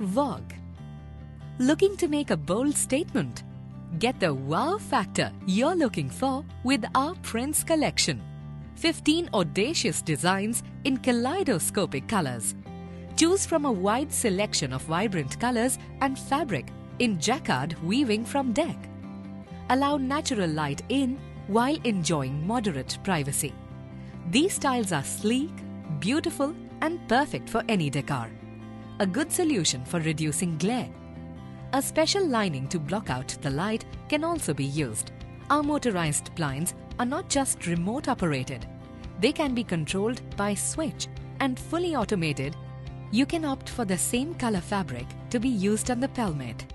Vogue. Looking to make a bold statement? Get the wow factor you're looking for with our Prince collection. 15 audacious designs in kaleidoscopic colors. Choose from a wide selection of vibrant colors and fabric in jacquard weaving from deck. Allow natural light in while enjoying moderate privacy. These styles are sleek, beautiful, and perfect for any decor. A good solution for reducing glare. A special lining to block out the light can also be used. Our motorized blinds are not just remote operated. They can be controlled by switch and fully automated. You can opt for the same color fabric to be used on the pelmet.